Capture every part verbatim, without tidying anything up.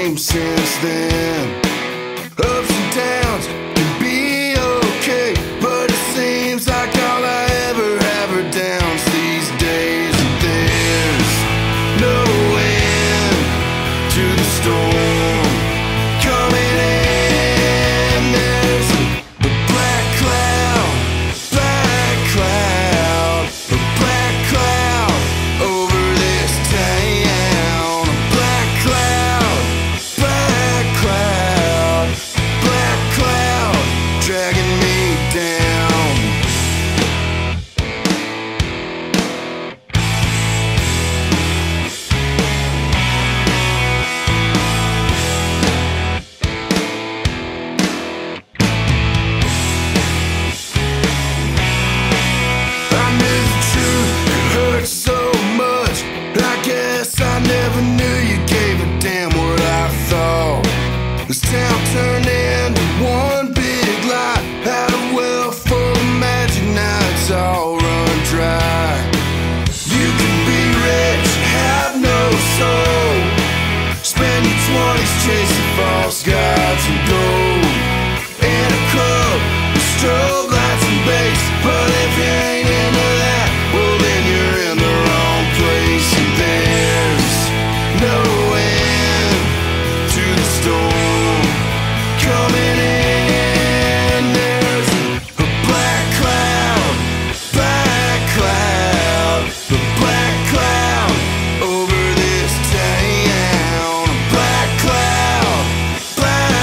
same since then. Ups and downs can be okay, but it seems like all I ever have are downs these days. And there's no end to the storm coming in. There's a black cloud, black cloud, a black cloud over this town. A black cloud, black cloud, black cloud dragging me down. I knew the truth could hurt so much. I guess I never knew you gave a damn what I thought. This town turned into one big lie. Had a well full of magic, now it's all run dry. You can be rich, have no soul. Spend your twenties chasing false gods and gold. In a club with strobe lights and bass. But if you ain't into that, well then you're in the wrong place. And there's no end to the storm coming in. There's a black cloud, black cloud, a black cloud over this town. A black cloud, black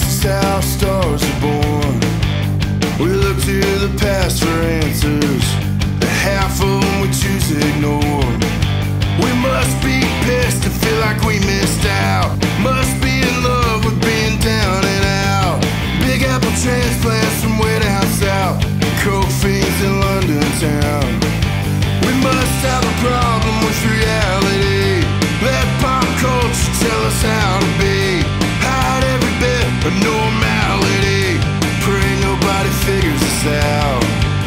is how stars are born. We look to the past for answers, the half of them we choose to ignore. We must be pissed to feel like we missed out. Must be in love with being down and out. Big apple transplants from way down south, coke fiends in London town. We must have a problem with reality. Let pop culture tell us how to be. Hide every bit of normality. Pray nobody figures us out.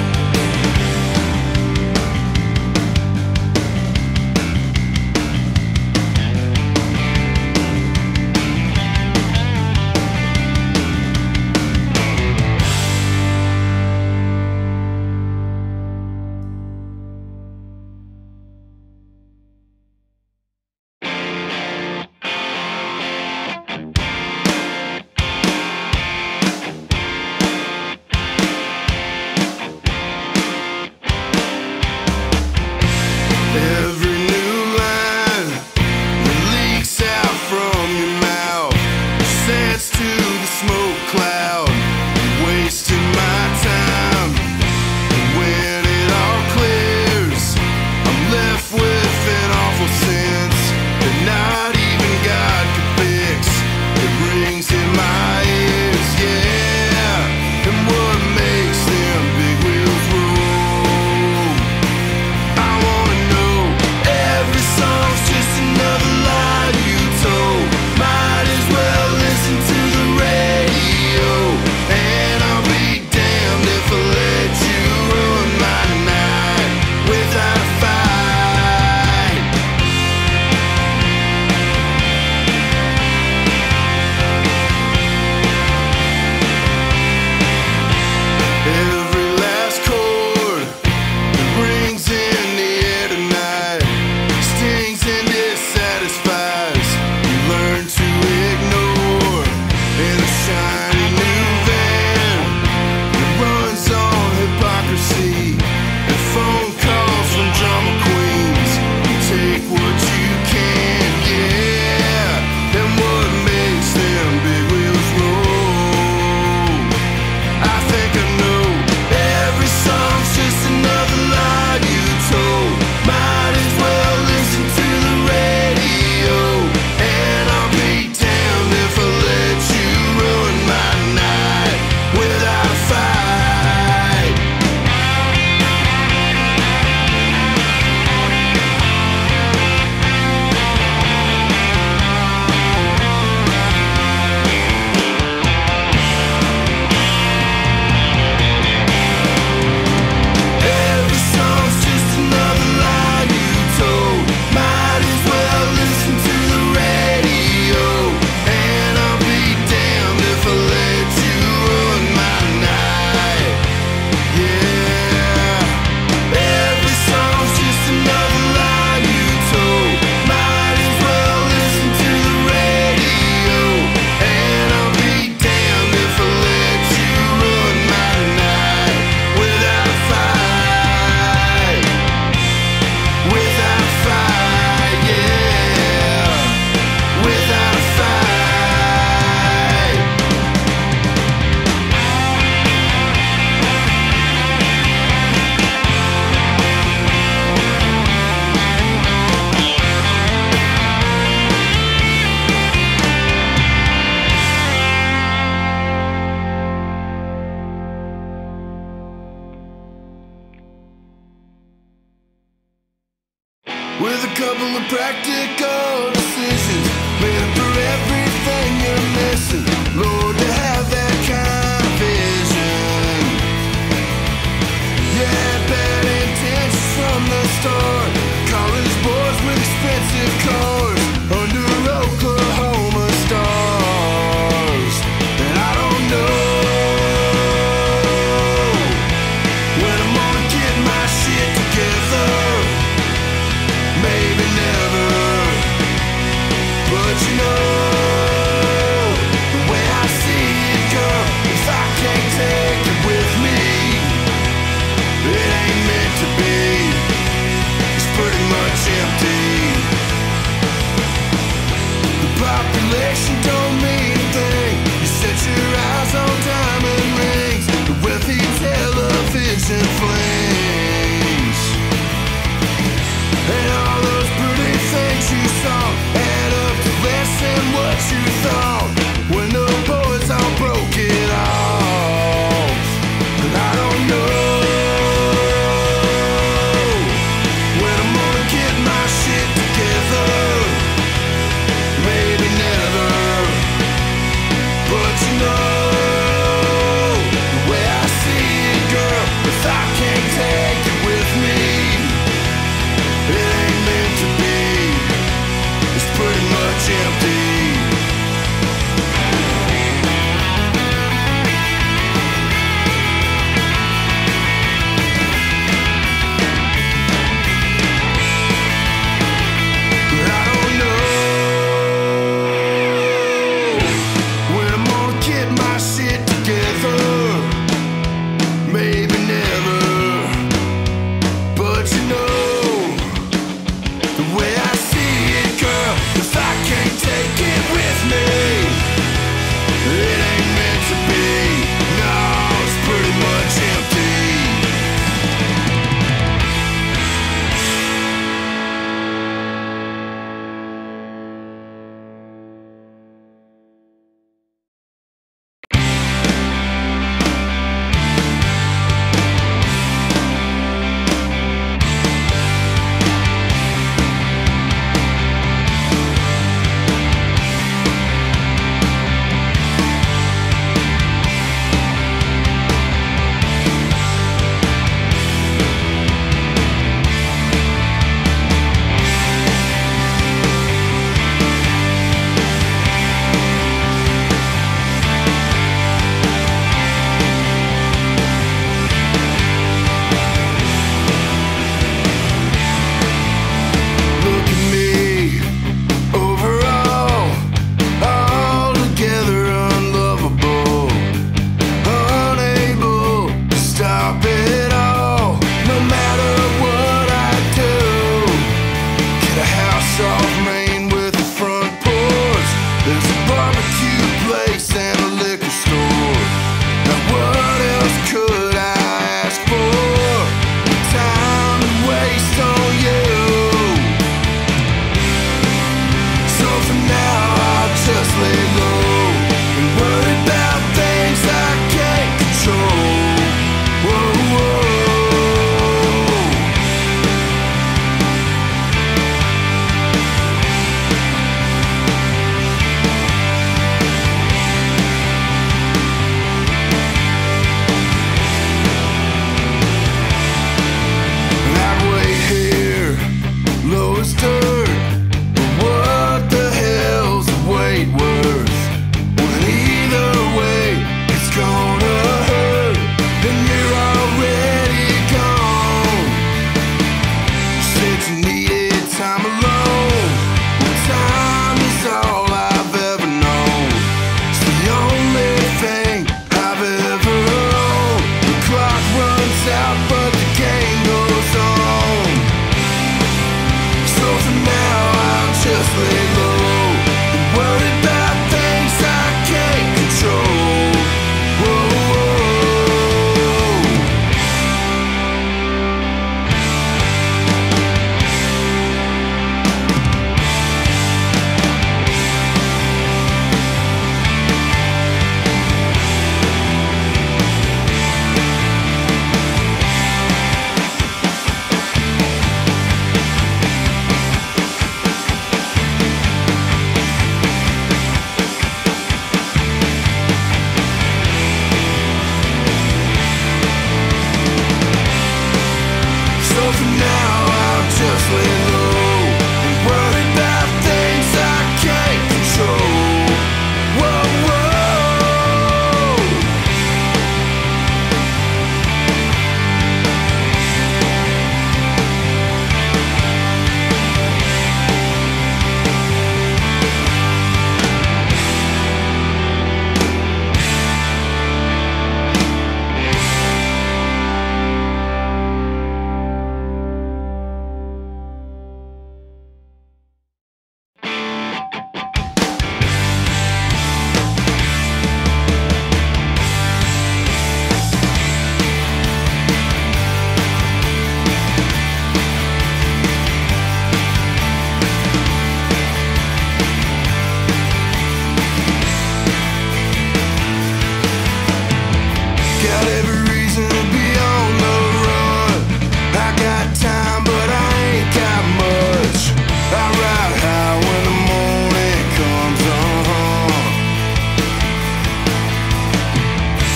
With a couple of practical decisions made up for everything you're missing. Lord, to have that kind of vision. Yeah, bad intentions from the start. College boys with expensive cars under Oklahoma stars. And I don't know when I'm gonna get my shit together. Maybe never, but you know the way I see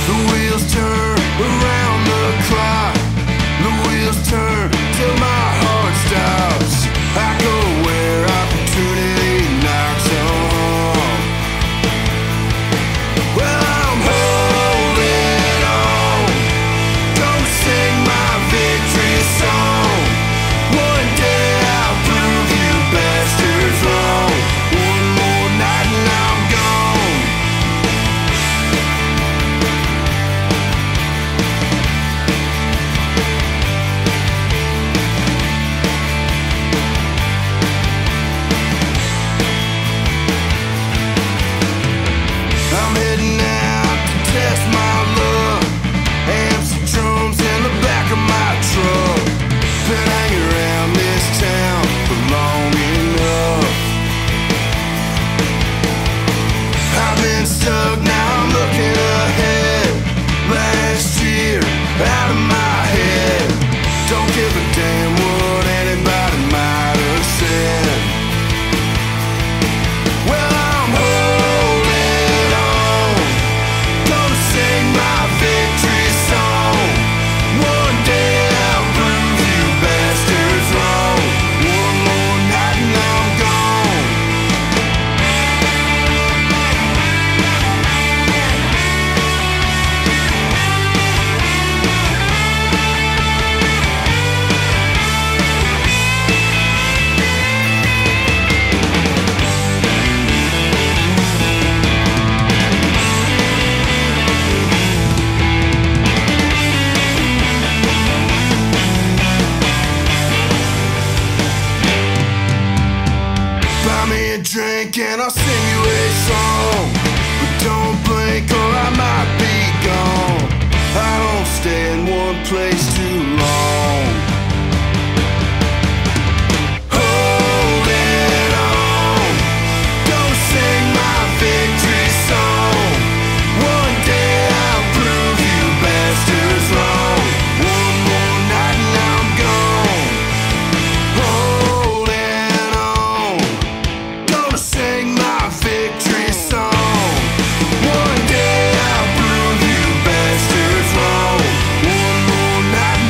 The wheels turn around the clock. The wheels turn till my heart stops. I go where opportunity knocks on. Well, I'm holding on. Don't sing my victory song. One day I'll prove you bastards wrong. One more night and I'm gone. I'm heading out to test my luck. Amps and drums in the back of my truck. Been hanging around this town for long enough. I've been stuck, now I'm looking ahead. Last year, out of my head. Don't give a damn what anybody might have said. Well, I'm holding on. Gonna sing my victory song. One day I'll prove you bastards wrong. One more night and I'm gone. Buy me a drink and I'll sing you a song. But don't blink or I might be gone. I don't stay in one place too long. Holding on. Don't sing my victory song. One day I'll prove you bastards wrong. One more night and I'm gone. Holding on. Gonna sing my victory song. One day I'll prove you bastards wrong. One more night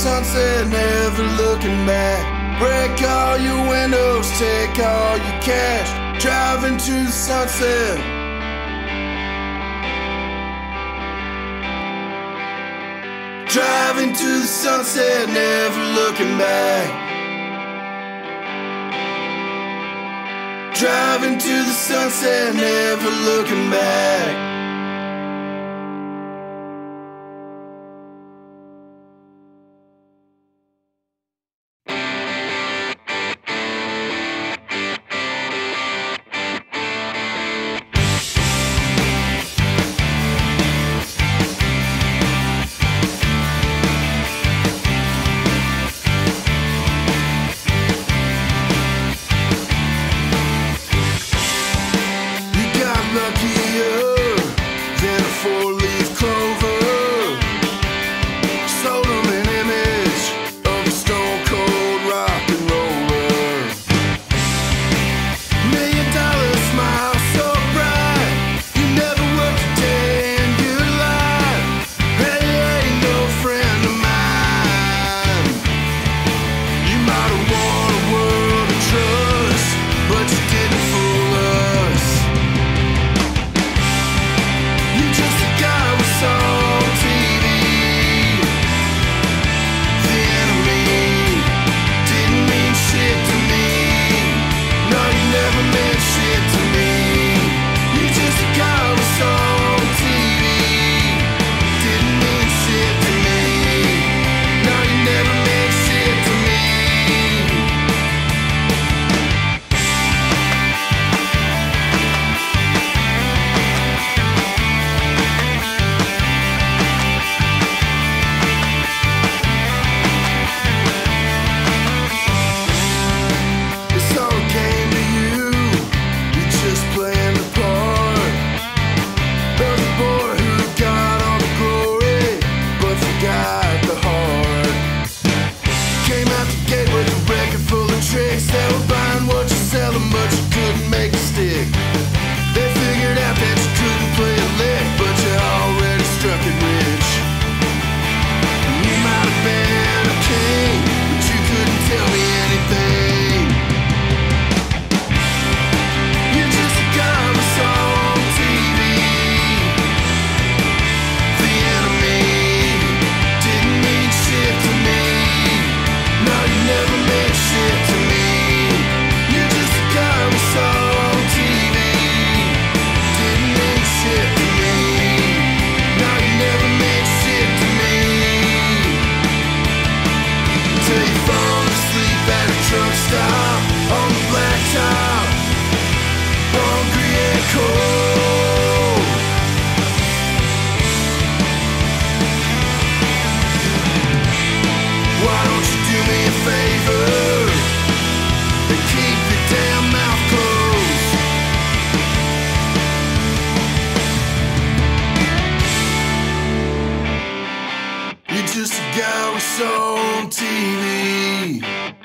sunset, never looking back. Break all your windows, take all your cash. Driving to the sunset. Driving to the sunset, never looking back. Driving to the sunset, never looking back. Just a guy we saw on T V.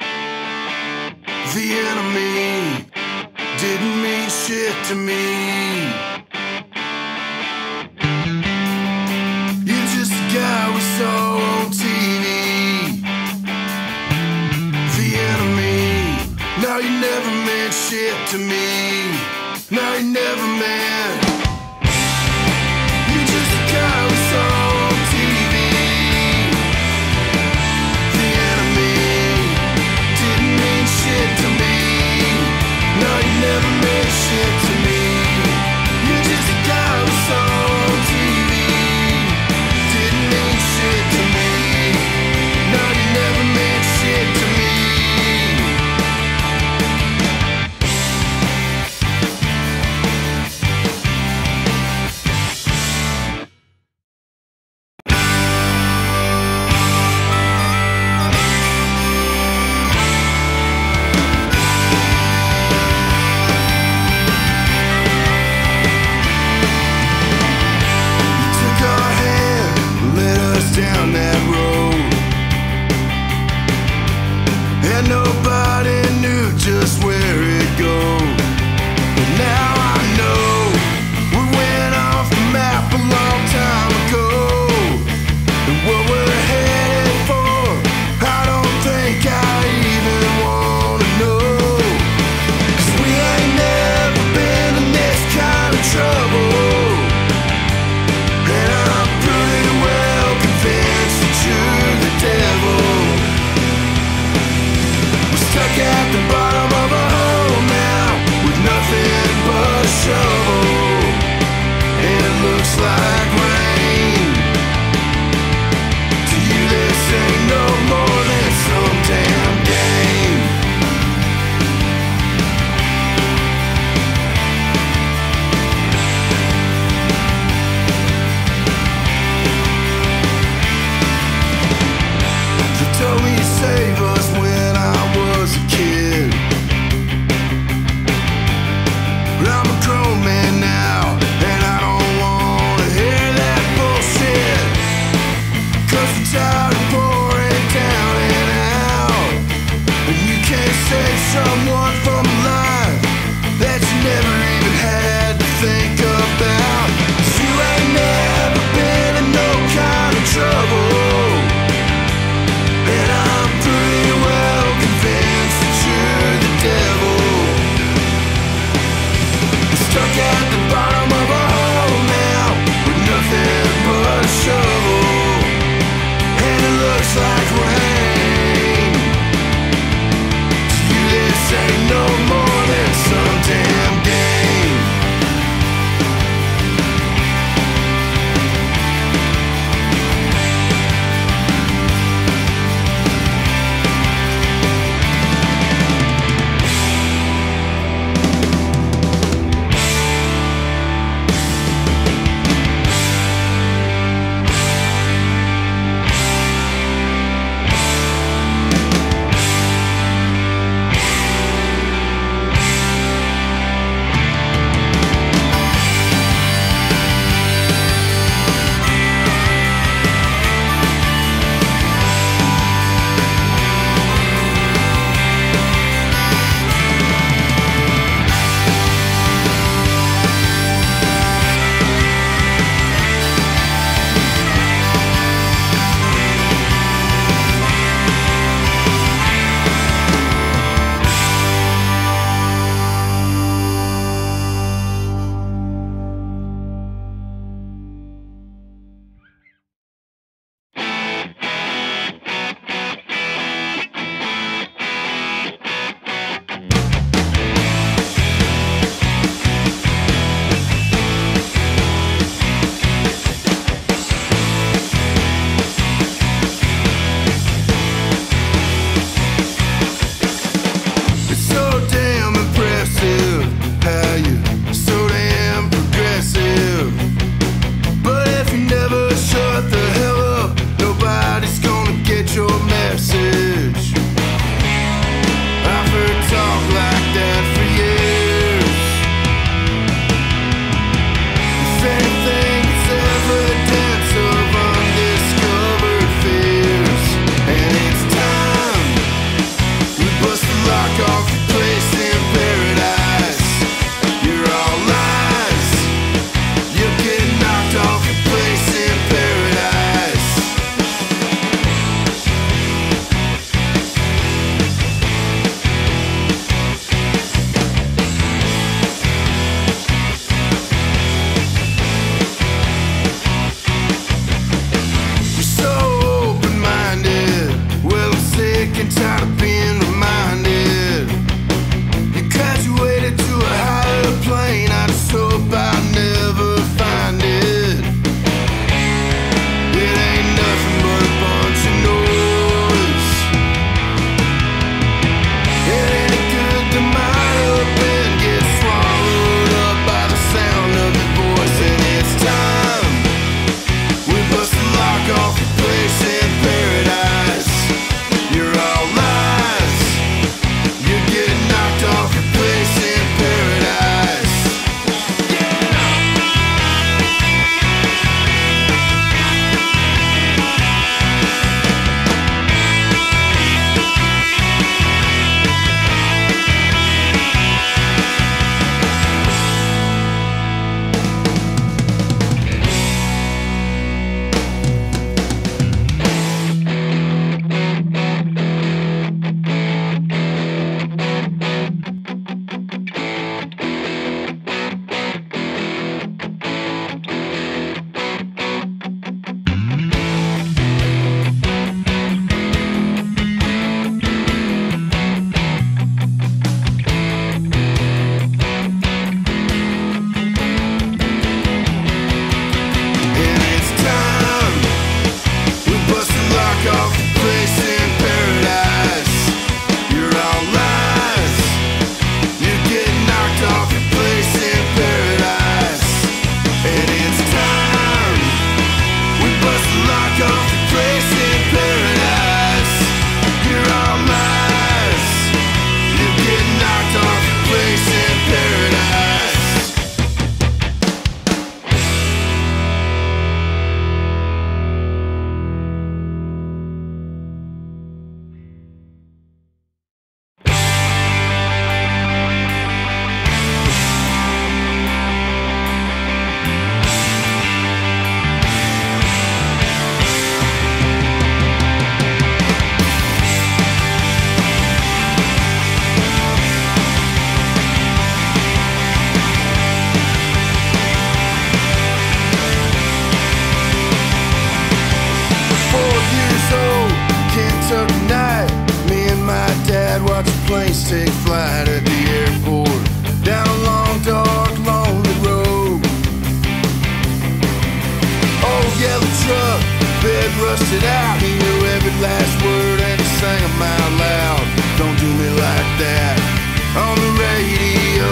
The enemy didn't mean shit to me. You're just a guy we saw on T V. The enemy, no, you never meant shit to me. No, you never meant. You're just a guy we saw. Never meant shit to me. You're just a guy who saw on T V. Didn't mean shit to me. No, you never meant shit to me. I'm a grown man now, and I don't wanna hear that bullshit. Cause I'm tired of pouring down and out. And you can't save someone from a life that you never even had to think about. 'Cause you ain't never been in no kind of trouble, and I'm pretty well convinced that you're the devil. Stuck at the bottom of a hole now, with nothing but a shovel, and it looks like rain. To you this ain't no more than some damn game. planes take flight at the airport, down a long, dark, lonely road. Old yellow truck, bed rusted out. He knew every last word and he sang them out loud. Don't do me like that on the radio.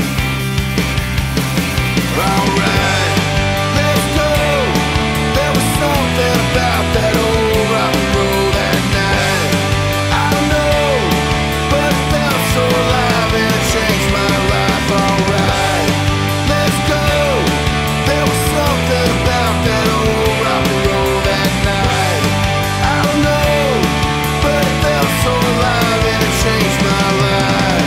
Alright, let's go. There was something about that old rock and roll that night. I don't know, but it felt so alive and it changed my life. Alright, let's go. There was something about that old rock and roll that night. I don't know, but it felt so alive and it changed my life.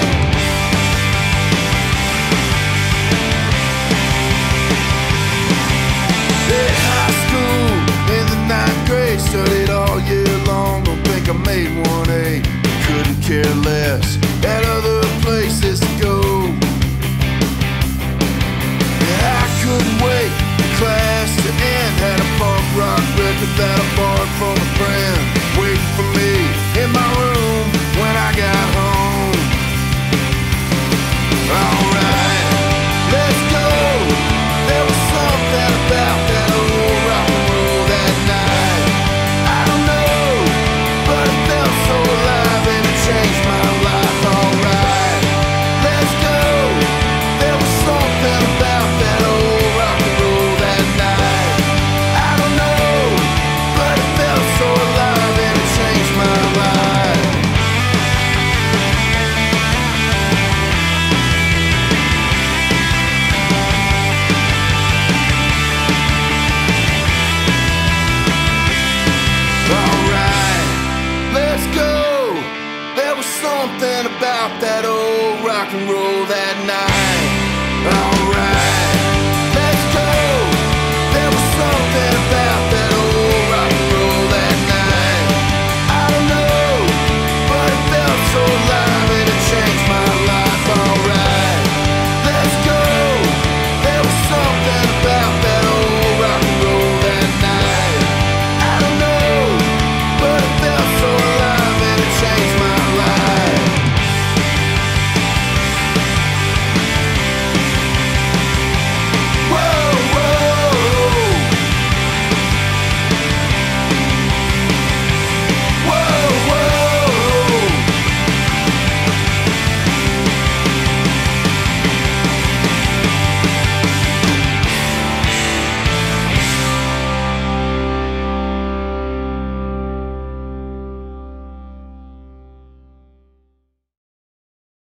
At high school, in the ninth grade, studied all year long. Don't think I made one A. Couldn't care less. Had other places to go. Yeah, I couldn't wait for class to end. Had a punk rock record that I borrowed from a friend.